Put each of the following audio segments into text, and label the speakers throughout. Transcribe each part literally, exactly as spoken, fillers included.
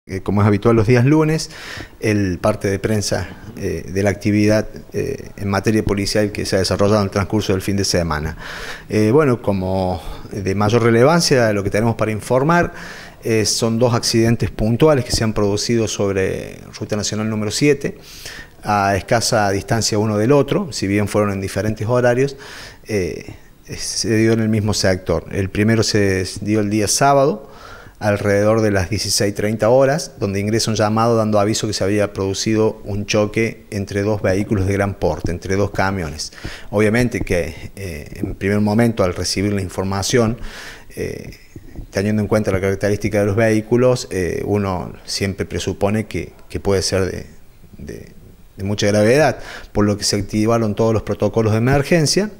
Speaker 1: Eh, como es habitual los días lunes, el parte de prensa eh, de la actividad eh, en materia policial que se ha desarrollado en el transcurso del fin de semana. Eh, bueno, como de mayor relevancia, lo que tenemos para informar eh, son dos accidentes puntuales que se han producido sobre Ruta Nacional número siete, a escasa distancia uno del otro, si bien fueron en diferentes horarios, eh, se dio en el mismo sector. El primero se dio el día sábado, alrededor de las dieciséis treinta horas, donde ingresa un llamado dando aviso que se había producido un choque entre dos vehículos de gran porte, entre dos camiones. Obviamente que eh, en primer momento, al recibir la información, eh, teniendo en cuenta la característica de los vehículos, eh, uno siempre presupone que, que puede ser de, de, de mucha gravedad, por lo que se activaron todos los protocolos de emergencia,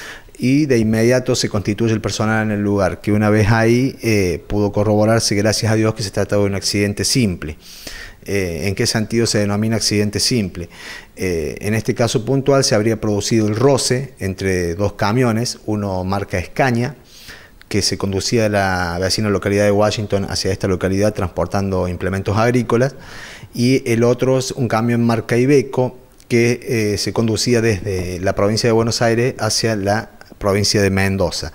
Speaker 1: y de inmediato se constituye el personal en el lugar, que una vez ahí eh, pudo corroborarse, gracias a Dios, que se trataba de un accidente simple. Eh, ¿En qué sentido se denomina accidente simple? Eh, en este caso puntual se habría producido el roce entre dos camiones, uno marca Escaña, que se conducía de la vecina localidad de Washington hacia esta localidad transportando implementos agrícolas, y el otro es un camión marca Iveco, que eh, se conducía desde la provincia de Buenos Aires hacia la provincia de Mendoza.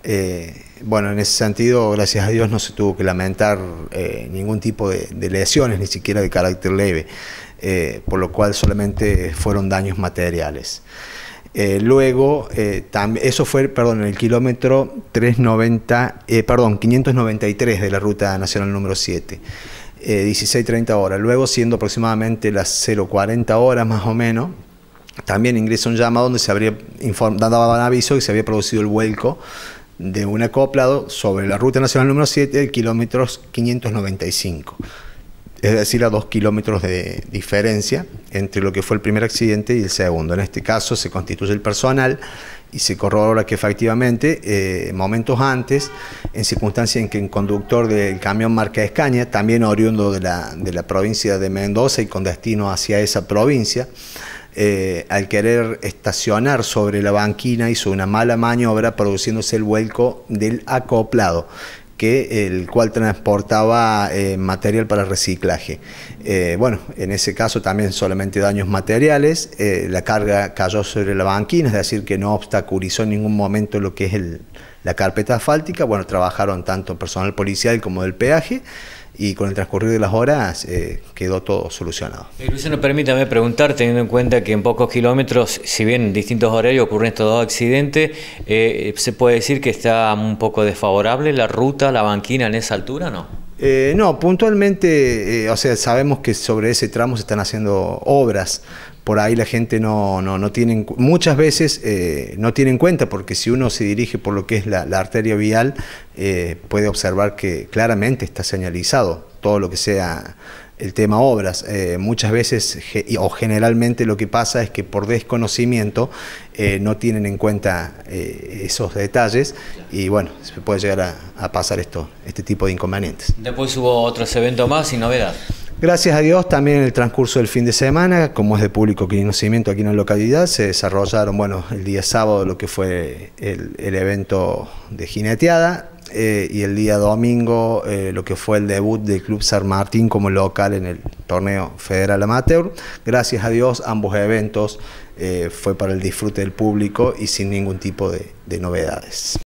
Speaker 1: Eh, bueno, en ese sentido, gracias a Dios, no se tuvo que lamentar eh, ningún tipo de, de lesiones, ni siquiera de carácter leve, eh, por lo cual solamente fueron daños materiales. Eh, luego, eh, eso fue, perdón, en el kilómetro trescientos noventa, eh, perdón, quinientos noventa y tres de la Ruta Nacional número siete. Eh, dieciséis treinta horas, luego siendo aproximadamente las cero cuarenta horas más o menos, también ingresa un llamado donde se habría dado aviso que se había producido el vuelco de un acoplado sobre la Ruta Nacional número siete del kilómetro quinientos noventa y cinco, es decir, a dos kilómetros de diferencia entre lo que fue el primer accidente y el segundo. En este caso se constituye el personal y se corrobora que efectivamente, eh, momentos antes, en circunstancias en que el conductor del camión marca Escaña, también oriundo de la, de la provincia de Mendoza y con destino hacia esa provincia, eh, al querer estacionar sobre la banquina hizo una mala maniobra, produciéndose el vuelco del acoplado, que el cual transportaba eh, material para reciclaje. Eh, bueno, en ese caso también solamente daños materiales, eh, la carga cayó sobre la banquina, es decir, que no obstaculizó en ningún momento lo que es el, la carpeta asfáltica. Bueno, trabajaron tanto personal policial como del peaje, y con el transcurrir de las horas eh, quedó todo solucionado.
Speaker 2: Luciano, permítame preguntar, teniendo en cuenta que en pocos kilómetros, si bien en distintos horarios ocurren estos dos accidentes, eh, ¿se puede decir que está un poco desfavorable la ruta, la banquina en esa altura, no?
Speaker 1: Eh, no, puntualmente, eh, o sea, sabemos que sobre ese tramo se están haciendo obras. Por ahí la gente no, no, no tiene, muchas veces eh, no tiene en cuenta, porque si uno se dirige por lo que es la, la arteria vial, eh, puede observar que claramente está señalizado todo lo que sea el tema obras. Eh, muchas veces o generalmente lo que pasa es que por desconocimiento eh, no tienen en cuenta eh, esos detalles, y bueno, se puede llegar a, a pasar esto, este tipo de inconvenientes.
Speaker 2: Después hubo otros eventos más y novedad.
Speaker 1: Gracias a Dios, también en el transcurso del fin de semana, como es de público conocimiento aquí en la localidad, se desarrollaron, bueno, el día sábado lo que fue el, el evento de jineteada, eh, y el día domingo eh, lo que fue el debut del Club San Martín como local en el torneo federal amateur. Gracias a Dios, ambos eventos eh, fue para el disfrute del público y sin ningún tipo de, de novedades.